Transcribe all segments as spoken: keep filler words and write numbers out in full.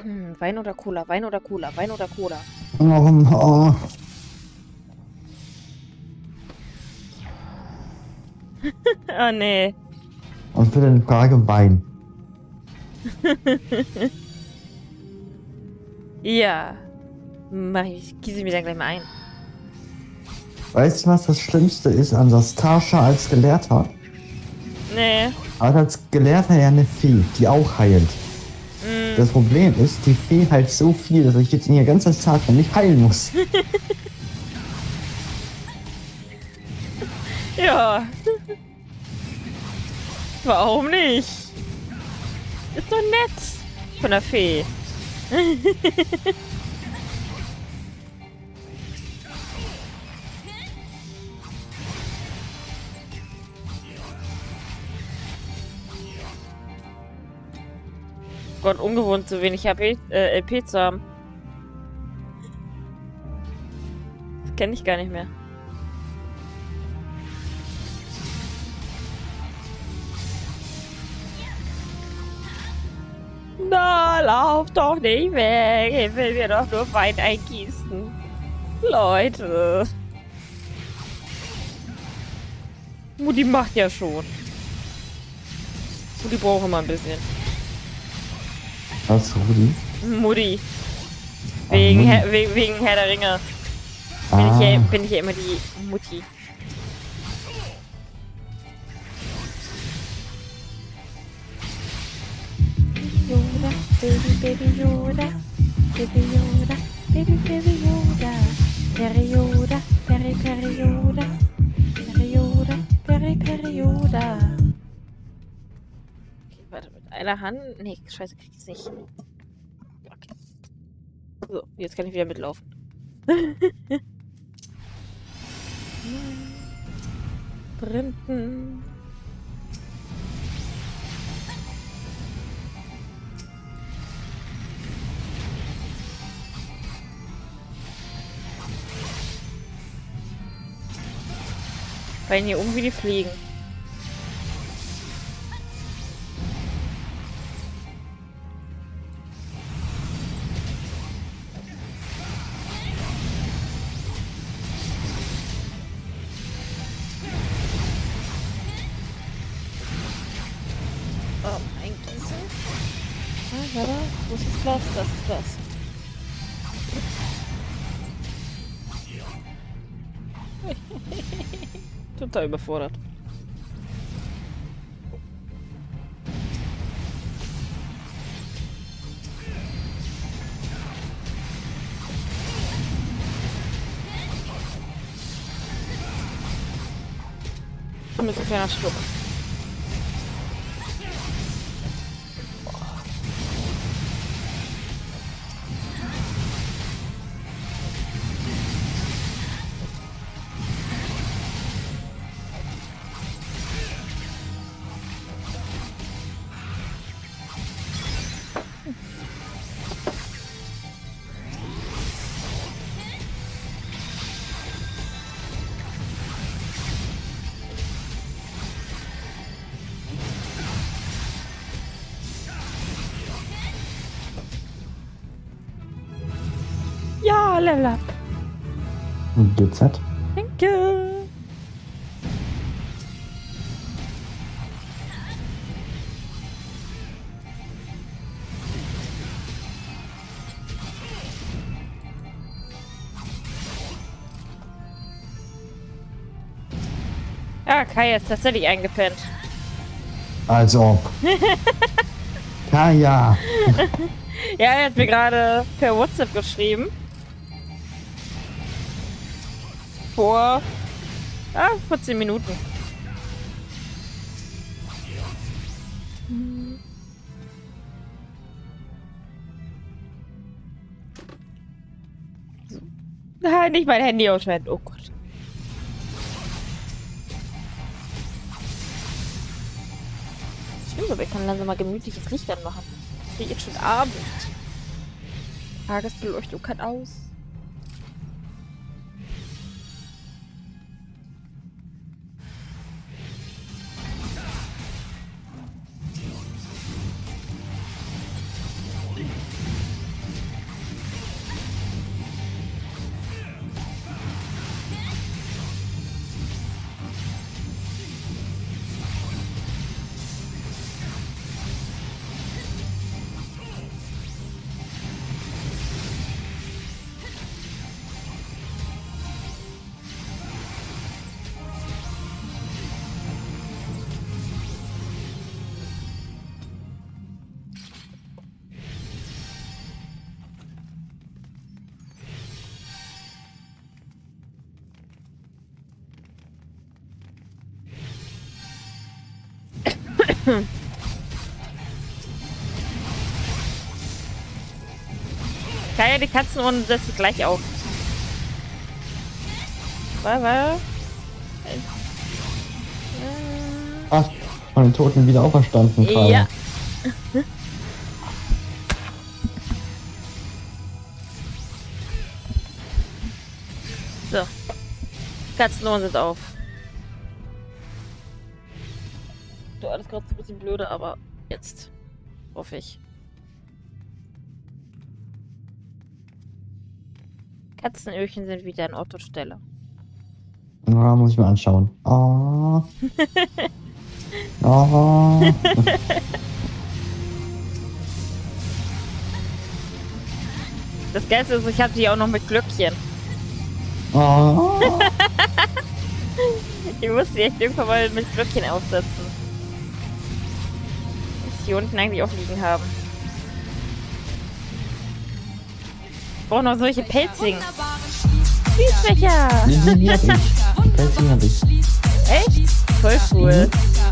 Hm, Wein oder Cola, Wein oder Cola, Wein oder Cola. Oh, oh. Oh nee. Und bitte eine Frage Wein. Ja. Mach ich, gieße ich mir dann gleich mal ein. Weißt du, was das Schlimmste ist an Sastascha als Gelehrter? Nee. Aber als Gelehrter ja eine Fee, die auch heilt. Mm. Das Problem ist, die Fee heilt so viel, dass ich jetzt in ihr ganzes Tag nicht heilen muss. Ja. Warum nicht? Ist doch nett. Von der Fee. Gott, ungewohnt, so wenig H P, äh, L P zu haben. Das kenne ich gar nicht mehr. Na, lauf doch nicht weg. Ich will mir doch nur Wein eingießen. Leute. Mutti macht ja schon. Mutti braucht immer ein bisschen. Was, Rudi? Mutti. Ach, Wegen, Mutti. Herr, wegen, wegen Herr der Ringe. Bin, Ah. ich ja, bin ich ja immer die Mutti. Yoda, Baby, Baby Yoda, Baby Yoda, Baby, Baby Yoda, Peri Yoda, Peri, Peri Yoda, Peri Yoda, Peri, Peri Yoda. Okay, warte, mit einer Hand? Nee, scheiße, krieg ich's nicht. Okay. So, jetzt kann ich wieder mitlaufen. Sprinten. Fallen hier um wie die Fliegen. Oh, eingießen. Ah, warte. Wo ist das Glas? Das ist das Glas. Total überfordert. Mit ein kleiner Schluck. Ja, Level up. G Z? Danke. Ja, Kai ist tatsächlich eingepennt. Also. Kaya. Ja, er hat mir gerade per WhatsApp geschrieben. Vor, ah, vor zehn Minuten. Hm. So. Nein, nicht mein Handy ausschalten. Oh Gott. Stimmt, aber ich kann langsam mal gemütliches Licht anmachen. Es ist jetzt schon Abend. Tagesbeleuchtung kann aus. Kaya, die Katzenohren setzt gleich auf. Weil, weil. Ach, von den Toten wieder auferstanden gerade. Ja. So. Katzenohren sind auf. Du, alles gerade ein bisschen blöde, aber jetzt. Hoffe ich. Katzenöhrchen sind wieder an Ort und Stelle. Ja, muss ich mir anschauen. Oh. Oh. Das Geilste ist, ich habe die auch noch mit Glöckchen. Oh. Ich musste die echt irgendwann mal mit Glöckchen aufsetzen. Dass die unten eigentlich auch liegen haben. Ich brauche noch solche Pelzigen. Schließfächer! Die, die, die hab ich. Pelzing hab ich. Echt? Voll cool.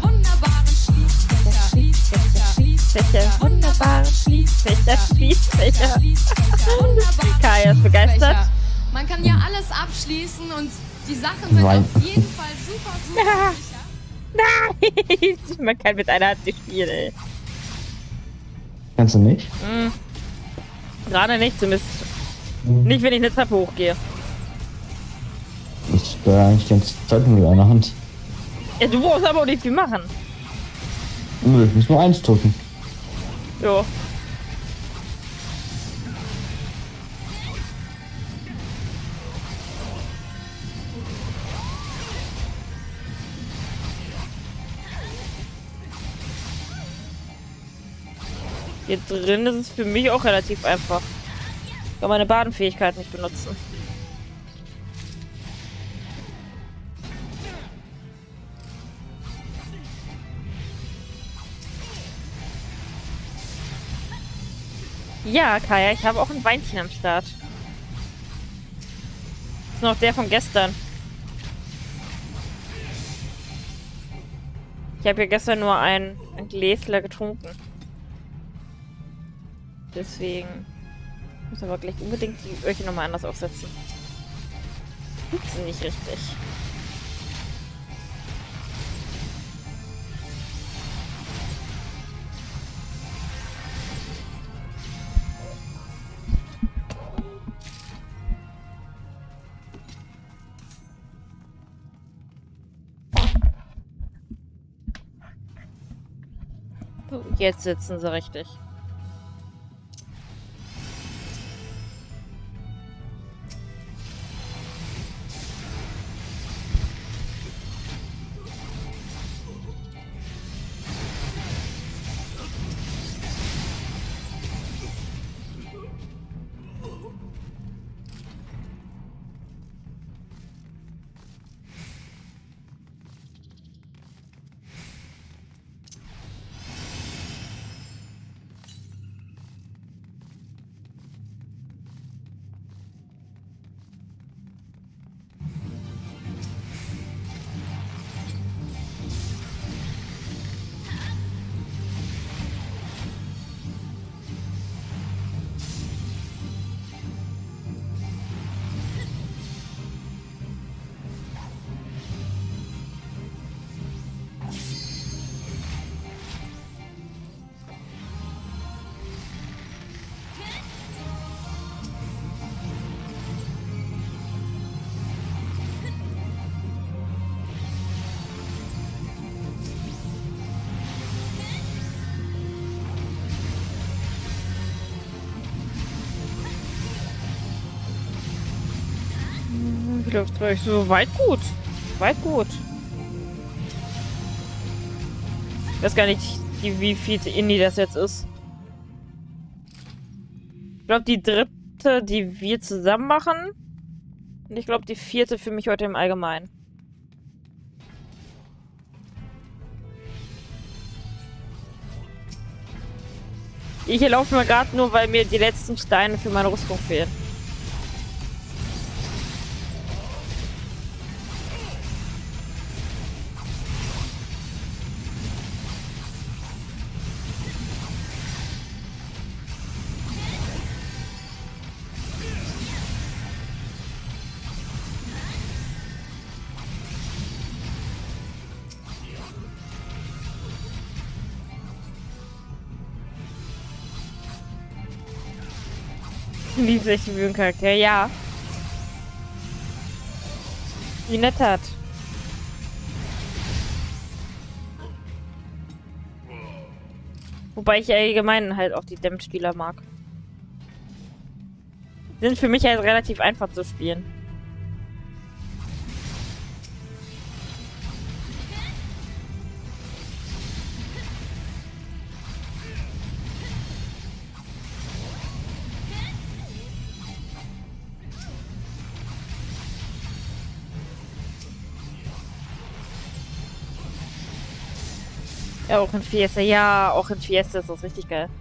Schließfächer, wunderbare Schließfächer, Schließfächer. Kaya ist begeistert. Man kann ja alles abschließen und die Sachen sind Nein. auf jeden Fall super, super sicher. Nein! Man kann mit einer Hand nicht spielen, ey. Kannst du nicht? Mhm. Gerade nicht, zumindest. Nicht, wenn ich eine Treppe hochgehe. Ich steuere eigentlich die ganze Zeit nur mit einer Hand. Ja, du brauchst aber auch nicht viel machen. Nö, ich muss nur eins drücken. Jo. Hier drin ist es für mich auch relativ einfach. Ich kann meine Badenfähigkeit nicht benutzen. Ja, Kaya, ich habe auch ein Weinchen am Start. Das ist noch der von gestern. Ich habe ja gestern nur ein, ein Gläsler getrunken. Deswegen muss aber gleich unbedingt die Öhrchen nochmal anders aufsetzen. Das ist nicht richtig. So, jetzt sitzen sie richtig. Läuft euch so weit gut. Weit gut. Ich weiß gar nicht, die, wie viel Indie das jetzt ist. Ich glaube, die dritte, die wir zusammen machen. Und ich glaube, die vierte für mich heute im Allgemeinen. Ich hier laufe mal gerade nur, weil mir die letzten Steine für meine Rüstung fehlen. Lieblings-Charakter, ja. Wie nett hat. Wobei ich allgemein halt auch die Dämm-Spieler mag. Sind für mich halt relativ einfach zu spielen. Ja, auch in Fiesta. Ja, auch in Fiesta ist das richtig geil.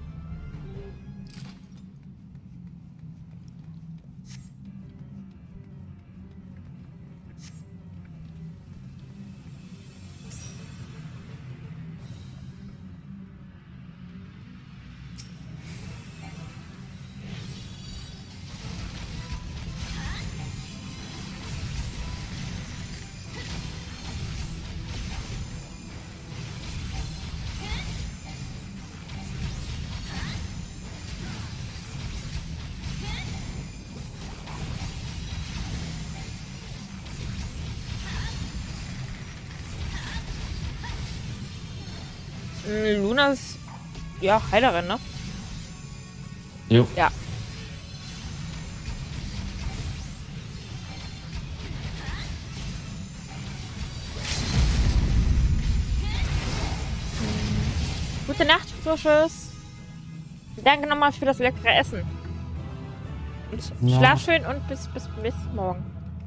Luna ist, ja, Heilerin, ne? Jo. Ja. Gute Nacht, Frisches. Danke nochmal für das leckere Essen. Und Ja. Schlaf schön und bis, bis, bis morgen.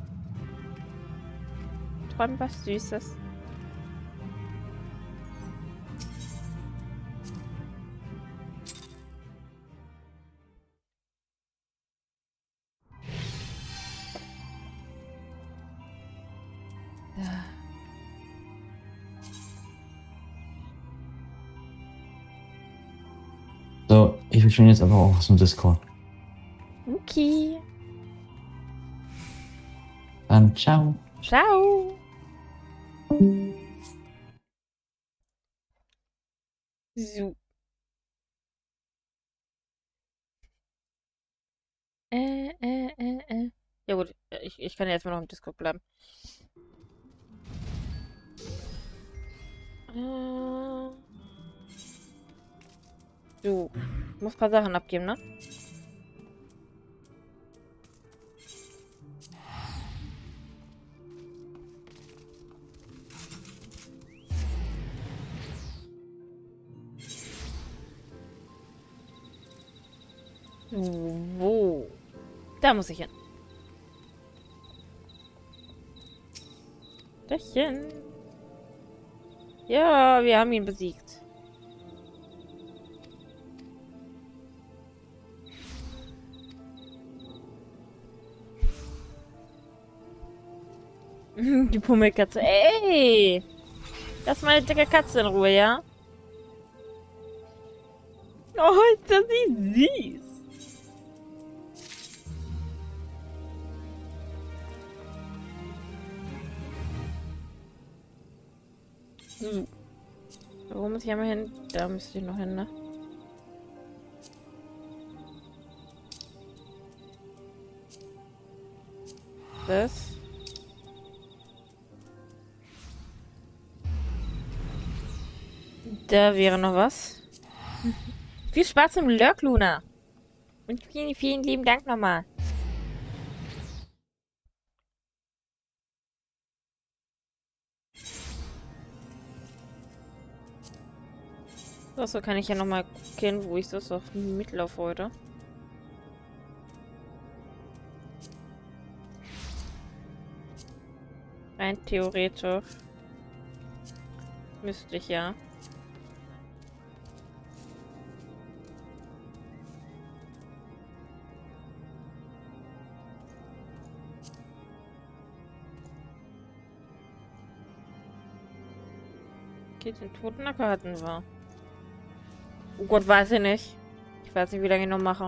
Träum was Süßes. So, ich verschwinde jetzt aber auch aus dem Discord. Okay. Dann ciao. Ciao. So. Äh, äh, äh, äh. Ja gut, ich, ich kann jetzt mal noch im Discord bleiben. Äh. So. Ich muss ein paar Sachen abgeben, ne? Wo? Da muss ich hin. Dahin. Ja, wir haben ihn besiegt. Die Pummelkatze. Ey! Lass meine dicke Katze in Ruhe, ja? Oh, ist das nicht süß. So. Wo muss ich einmal hin? Da müsste ich noch hin, ne? Das. Da wäre noch was. Viel Spaß im Lurk, Luna. Und vielen, vielen lieben Dank nochmal. So kann ich ja nochmal gucken, wo ich das auf mitlaufe heute. Rein theoretisch. Müsste ich ja. Okay, den Totenacker hatten wir. Oh Gott, weiß ich nicht. Ich weiß nicht, wie lange ich noch mache.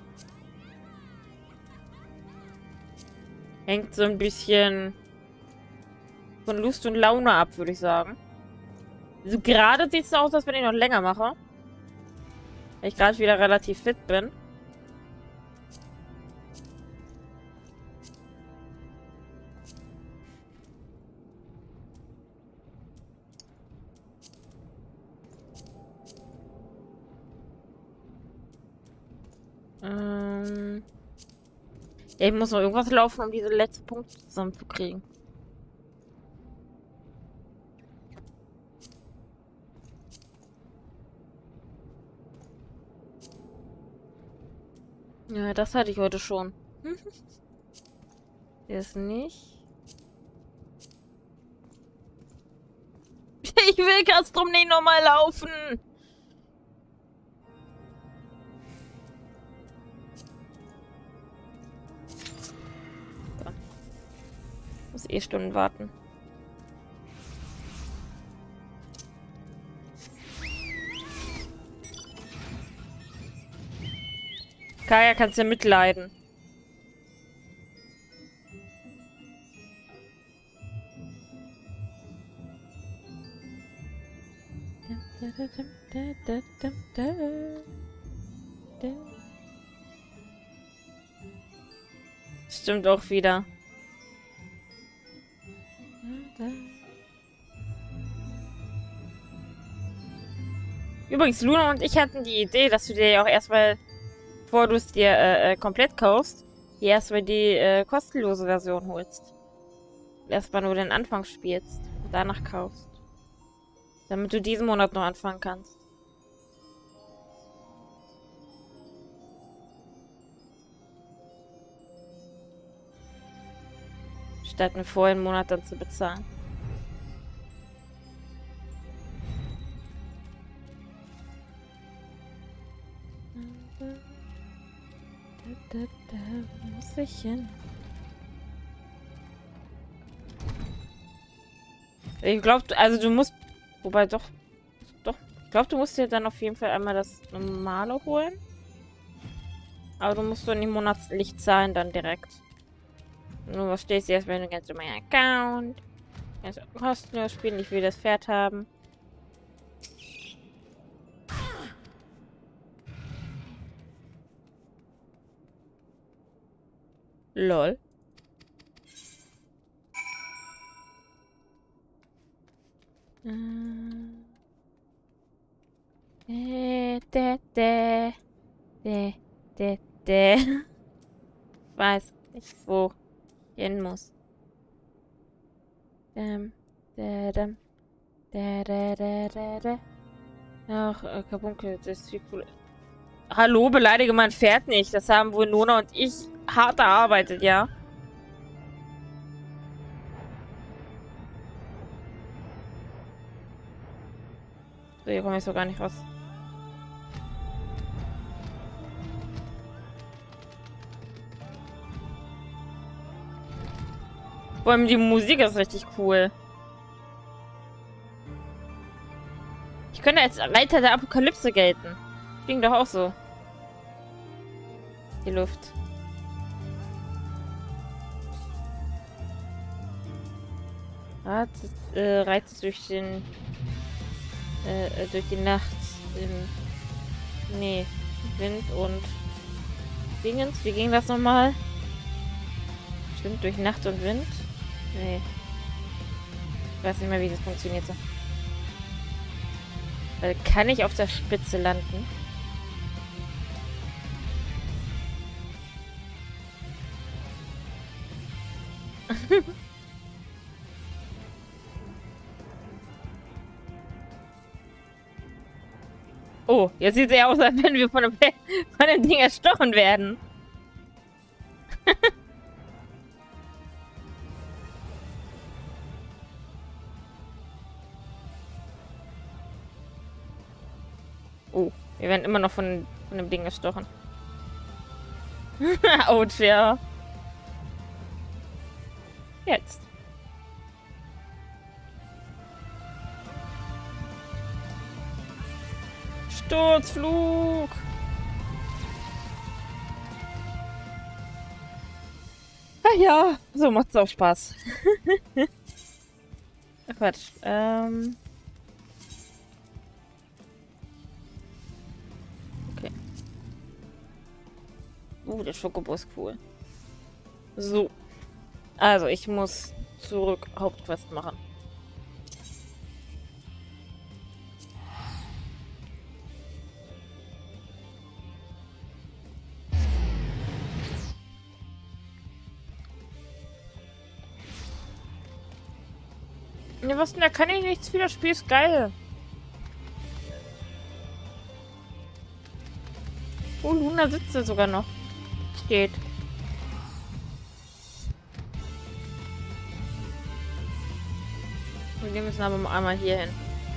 Hängt so ein bisschen von Lust und Laune ab, würde ich sagen. So gerade sieht es so aus, als wenn ich noch länger mache. Weil ich gerade wieder relativ fit bin. Ähm. Ja, ich muss noch irgendwas laufen, um diese letzten Punkte zusammenzukriegen. Ja, das hatte ich heute schon. Ist nicht. Ich will Castrum nicht nochmal laufen. So. Muss eh Stunden warten. Kaya, kannst ja mitleiden. Stimmt auch wieder. Übrigens, Luna und ich hatten die Idee, dass du dir ja auch erstmal, bevor du es dir äh, äh, komplett kaufst, dir erstmal die äh, kostenlose Version holst. Erstmal nur den Anfang spielst und danach kaufst. Damit du diesen Monat noch anfangen kannst. Statt mir vorher einen Monat dann zu bezahlen. Da, da, da muss ich hin. Ich glaube, also du musst... Wobei doch... Doch. Ich glaube, du musst dir dann auf jeden Fall einmal das normale holen. Aber du musst dann im Monatslicht zahlen dann direkt. Nur was stehst du erst, wenn du ganz in meinen Account. Ganz kostenlos spielen, ich will das Pferd haben. Lol. Äh, de, de, de, de, de. Ich weiß nicht, wo ich hin muss. Ähm, da, da, da, da, da, da, da. Ach, äh, Kabunkel, das ist viel cooler. Hallo, beleidige mein Pferd nicht. Das haben wohl Nona und ich hart erarbeitet, ja? So, hier komme ich so gar nicht raus. Vor allem die Musik ist richtig cool. Ich könnte als Leiter der Apokalypse gelten. Klingt doch auch so. Die Luft. Reitet, äh, reitet durch den... Äh, durch die Nacht. Im, nee. Wind und... Dingens. Wie ging das nochmal? Stimmt, durch Nacht und Wind? Nee. Ich weiß nicht mehr, wie das funktionierte. Weil kann ich auf der Spitze landen? Oh, jetzt sieht es ja aus, als wenn wir von dem, von dem Ding erstochen werden. Oh, wir werden immer noch von, von dem Ding erstochen. Autsch, ja. Jetzt. Sturzflug. Ah ja, so macht's auch Spaß. Ach, Quatsch. Ähm. Okay. Uh, der Schokobo ist cool. So. Also, ich muss zurück Hauptquest machen. Ja, was denn? Da kann ich nichts für. Das Spiel ist geil. Oh, Luna sitzt da sogar noch. Steht. Und wir müssen aber mal einmal hier hin.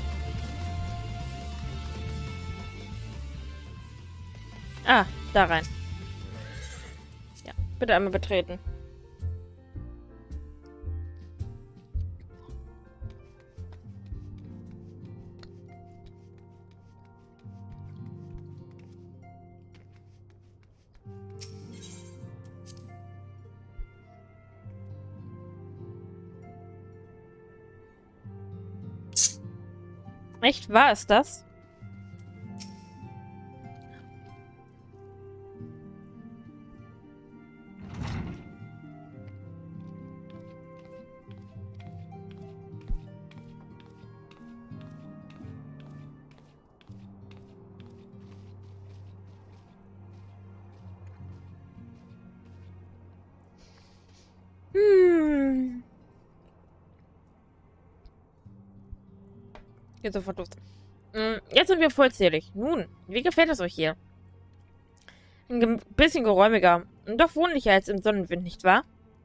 Ah, da rein. Ja, bitte einmal betreten. Echt? War es das? Hm. Geht sofort los. Jetzt sind wir vollzählig. Nun, wie gefällt es euch hier? Ein bisschen geräumiger und doch wohnlicher als im Sonnenwind, nicht wahr?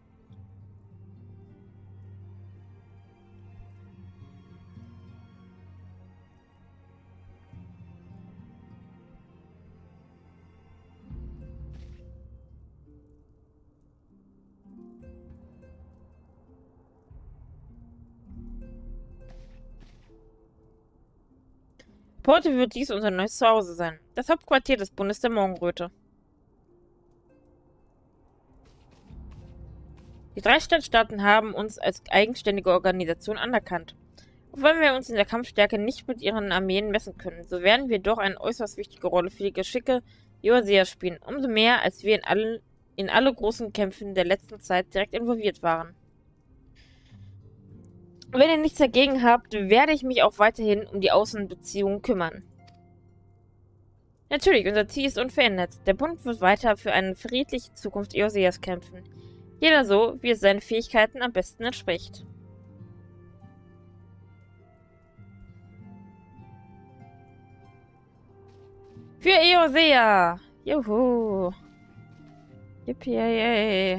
Heute wird dies unser neues Zuhause sein. Das Hauptquartier des Bundes der Morgenröte. Die drei Stadtstaaten haben uns als eigenständige Organisation anerkannt. Auch wenn wir uns in der Kampfstärke nicht mit ihren Armeen messen können, so werden wir doch eine äußerst wichtige Rolle für die Geschicke Eorzea spielen. Umso mehr, als wir in, allen, in alle großen Kämpfen der letzten Zeit direkt involviert waren. Wenn ihr nichts dagegen habt, werde ich mich auch weiterhin um die Außenbeziehungen kümmern. Natürlich, unser Ziel ist unverändert. Der Bund wird weiter für eine friedliche Zukunft Eorzeas kämpfen. Jeder so, wie es seinen Fähigkeiten am besten entspricht. Für Eorzea! Juhu! Yippie!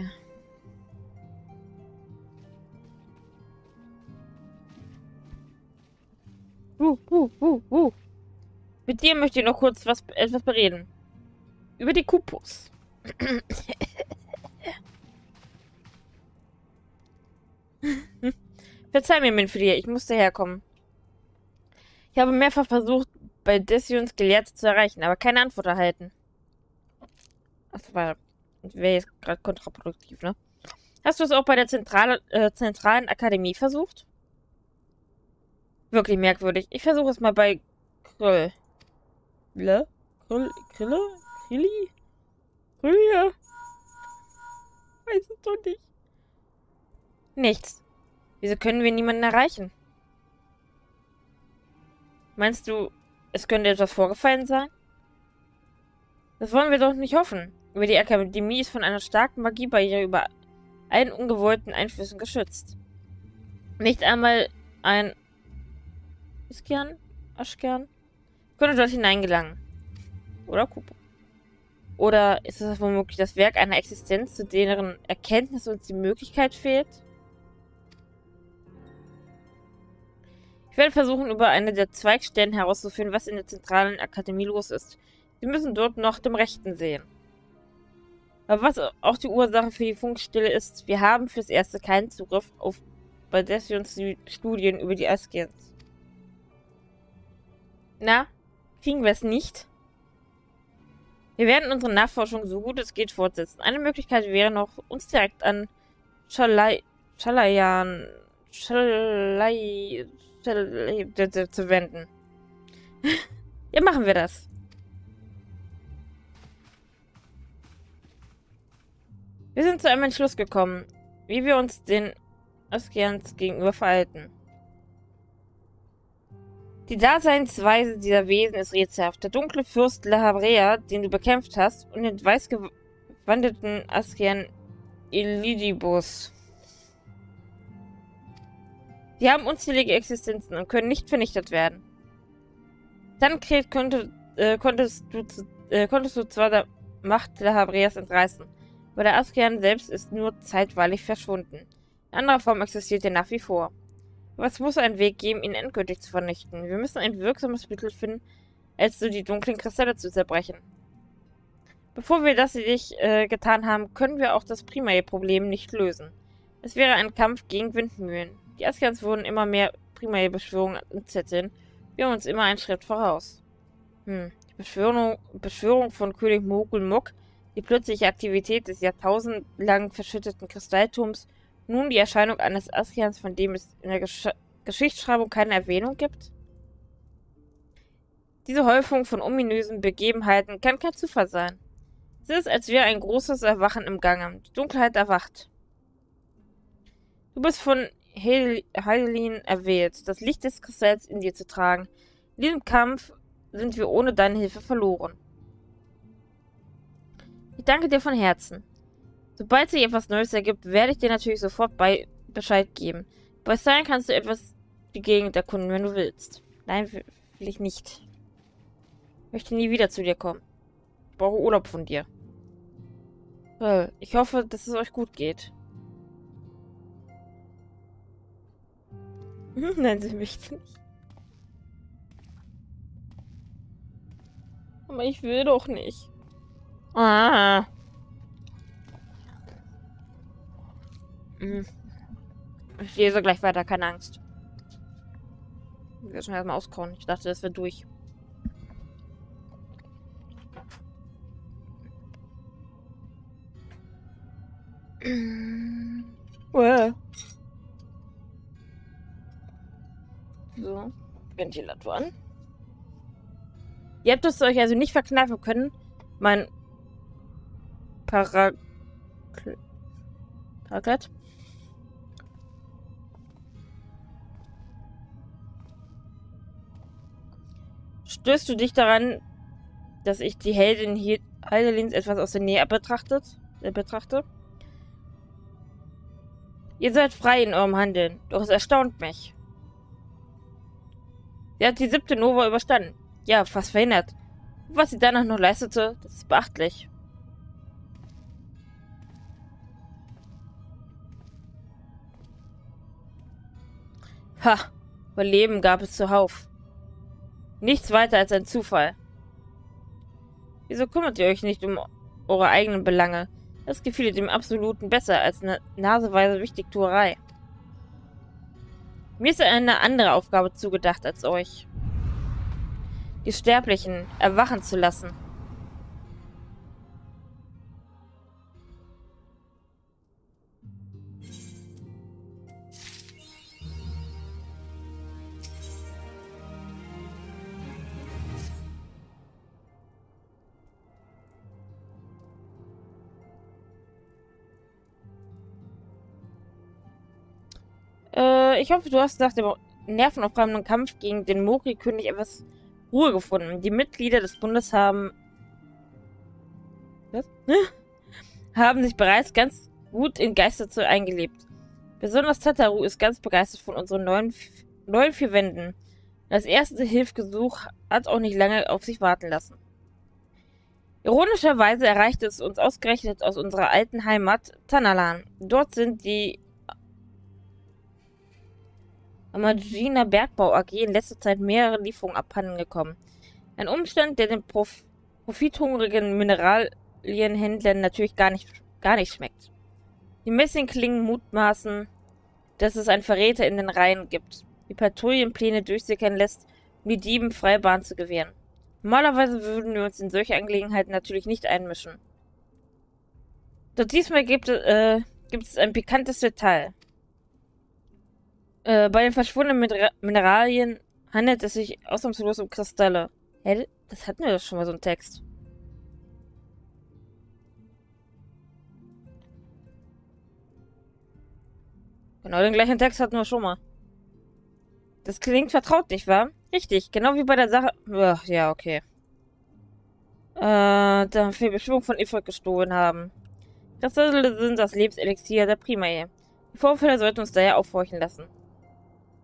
Uh, uh, uh, uh. Mit dir möchte ich noch kurz was, etwas bereden. Über die Kupus. Verzeih mir, Minfrier, ich musste herkommen. Ich habe mehrfach versucht, bei Decions Gelehrte zu erreichen, aber keine Antwort erhalten. Das war, wäre jetzt gerade kontraproduktiv, ne? Hast du es auch bei der Zentrale, äh, zentralen Akademie versucht? Wirklich merkwürdig. Ich versuche es mal bei Krill. Krille? Krill? Krille? Krilli? Krille? Weiß es doch nicht. Nichts. Wieso können wir niemanden erreichen? Meinst du, es könnte etwas vorgefallen sein? Das wollen wir doch nicht hoffen. Aber die Akademie ist von einer starken Magiebarriere über allen ungewollten Einflüssen geschützt. Nicht einmal ein Iskian? Aschkern? Könnte dort hineingelangen. Oder Kupo. Oder ist es womöglich das Werk einer Existenz, zu deren Erkenntnis uns die Möglichkeit fehlt? Ich werde versuchen, über eine der Zweigstellen herauszufinden, was in der zentralen Akademie los ist. Sie müssen dort nach dem Rechten sehen. Aber was auch die Ursache für die Funkstille ist, wir haben fürs Erste keinen Zugriff auf Badessians Studien über die Askians. Na, kriegen wir es nicht? Wir werden unsere Nachforschung so gut es geht fortsetzen. Eine Möglichkeit wäre noch, uns direkt an Schalai... Schalayan... Schalai... Schalai... zu wenden. Ja, machen wir das. Wir sind zu einem Entschluss gekommen, wie wir uns den Askians gegenüber verhalten. Die Daseinsweise dieser Wesen ist rätselhaft. Der dunkle Fürst Lahabrea, den du bekämpft hast, und den weißgewandelten Askian Elidibus. Sie haben unzählige Existenzen und können nicht vernichtet werden. Tancred könnte, äh, konntest, du, äh, konntest du zwar der Macht der Habreas entreißen, aber der Askian selbst ist nur zeitweilig verschwunden. In anderer Form existiert er nach wie vor. Aber es muss einen Weg geben, ihn endgültig zu vernichten. Wir müssen ein wirksames Mittel finden, als so die dunklen Kristalle zu zerbrechen. Bevor wir das nicht äh, getan haben, können wir auch das Primae-Problem nicht lösen. Es wäre ein Kampf gegen Windmühlen. Die Askians wurden immer mehr Primae-Beschwörungen zetteln. Wir haben uns immer einen Schritt voraus. Hm. Die Beschwörung, Beschwörung von König Mogul Mok, die plötzliche Aktivität des jahrtausendlang verschütteten Kristallturms, nun die Erscheinung eines Askians, von dem es in der Gesch Geschichtsschreibung keine Erwähnung gibt? Diese Häufung von ominösen Begebenheiten kann kein Zufall sein. Es ist, als wäre ein großes Erwachen im Gange. Die Dunkelheit erwacht. Du bist von Heidelin erwählt, das Licht des Kristalls in dir zu tragen. In diesem Kampf sind wir ohne deine Hilfe verloren. Ich danke dir von Herzen. Sobald sich etwas Neues ergibt, werde ich dir natürlich sofort bei Bescheid geben. Bei Stein kannst du etwas die Gegend erkunden, wenn du willst. Nein, will ich nicht. Ich möchte nie wieder zu dir kommen. Ich brauche Urlaub von dir. Well, ich hoffe, dass es euch gut geht. Nein, sie möchte nicht. Aber ich will doch nicht. Ah. Ich lese gleich weiter, keine Angst. Ich will schon erstmal auskauen. Ich dachte, das wird durch. Well. So, Ventilator an. Ihr habt es euch also nicht verkneifen können, mein Paraklet. Paraklet? Stößt du dich daran, dass ich die Heldin hier Heidelins etwas aus der Nähe betrachtet, äh, betrachte? Ihr seid frei in eurem Handeln, doch es erstaunt mich. Sie hat die siebte Nova überstanden. Ja, fast verhindert. Und was sie danach noch leistete, das ist beachtlich. Ha, Überleben gab es zuhauf. Nichts weiter als ein Zufall. Wieso kümmert ihr euch nicht um eure eigenen Belange? Das gefiel dem Absoluten besser als eine naseweise Wichtigtuerei. Mir ist eine andere Aufgabe zugedacht als euch. Die Sterblichen erwachen zu lassen. Äh, ich hoffe, du hast nach dem nervenaufreibenden Kampf gegen den Mori-König etwas Ruhe gefunden. Die Mitglieder des Bundes haben... Was? haben sich bereits ganz gut in Geisterzeu eingelebt. Besonders Tataru ist ganz begeistert von unseren neuen, neuen vier Wänden. Das erste Hilfgesuch hat auch nicht lange auf sich warten lassen. Ironischerweise erreichte es uns ausgerechnet aus unserer alten Heimat Tanalan. Dort sind die Amagina Bergbau A G in letzter Zeit mehrere Lieferungen abhanden gekommen. Ein Umstand, der den Prof profithungrigen Mineralienhändlern natürlich gar nicht, gar nicht schmeckt. Die Messingklingen mutmaßen, dass es einen Verräter in den Reihen gibt, die Patrouillenpläne durchsickern lässt, um die Dieben freie Bahn zu gewähren. Normalerweise würden wir uns in solche Angelegenheiten natürlich nicht einmischen. Doch diesmal gibt es, äh, gibt es ein pikantes Detail. Äh, bei den verschwundenen Miner Mineralien handelt es sich ausnahmslos um Kristalle. Hä? Das hatten wir doch schon mal, so einen Text. Genau den gleichen Text hatten wir schon mal. Das klingt vertraut, nicht wahr? Richtig, genau wie bei der Sache... Ach, ja, okay. Äh, da wir Beschwörung von Ifrit gestohlen haben. Kristalle sind das Lebenselixier der Primae. Die Vorfälle sollten uns daher aufhorchen lassen.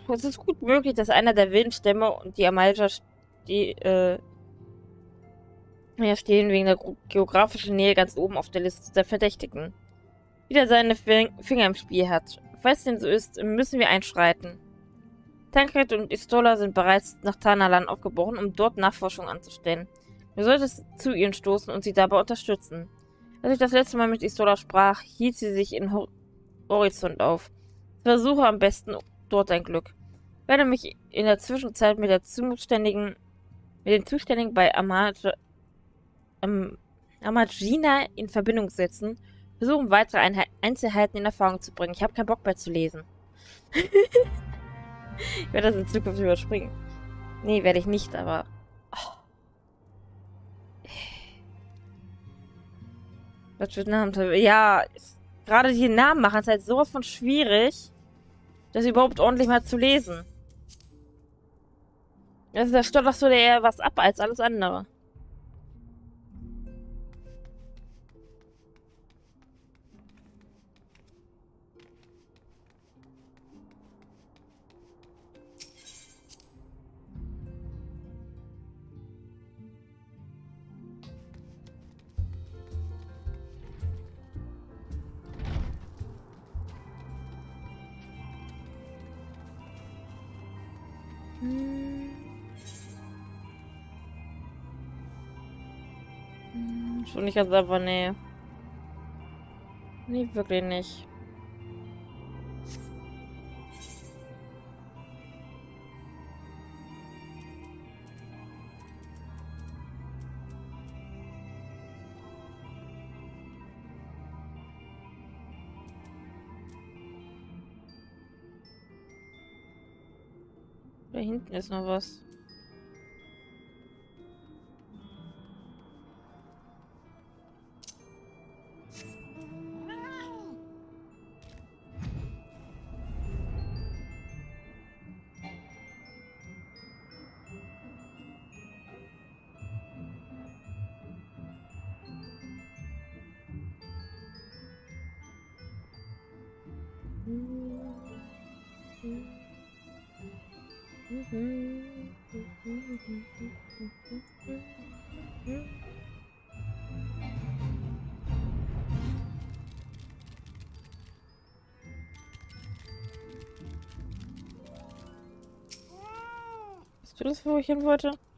Es ist gut möglich, dass einer der Windstämme und die Amalja die, äh, ja, stehen wegen der geografischen Nähe ganz oben auf der Liste der Verdächtigen. Wieder seine Finger im Spiel hat. Falls dem so ist, müssen wir einschreiten. Tancred und Istola sind bereits nach Tanalan aufgebrochen, um dort Nachforschung anzustellen. Du solltest zu ihnen stoßen und sie dabei unterstützen. Als ich das letzte Mal mit Istola sprach, hielt sie sich in Hor Horizont auf. Versuche am besten dort ein Glück. Ich werde mich in der Zwischenzeit mit der zuständigen, mit den Zuständigen bei Amaj Am Amagina in Verbindung setzen, versuchen weitere Einheit Einzelheiten in Erfahrung zu bringen. Ich habe keinen Bock mehr zu lesen. Ich werde das in Zukunft überspringen. Nee, werde ich nicht, aber... Oh. Was für Namen? Ja, gerade die Namen machen es halt sowas von schwierig, das überhaupt ordentlich mal zu lesen. Also da stört doch so eher was ab als alles andere. Hm. Hm, schon nicht ganz einfach, nee. Nee, wirklich nicht. Da hinten ist noch was. Ist das, wo ich hin wollte?